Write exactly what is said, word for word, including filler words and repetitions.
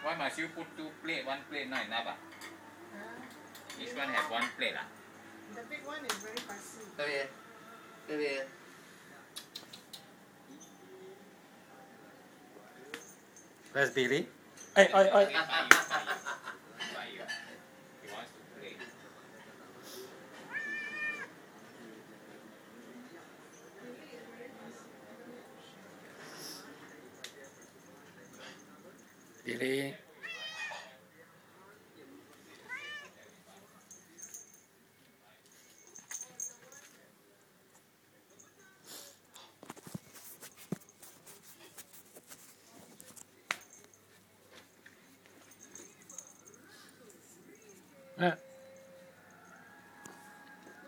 Why must you put two plate? One plate not enough ah? Huh? Each one have one plate ah? The big one is very fussy. Baby, baby. Where's Billy? Oi, oi, oi. He wants to play. Billy.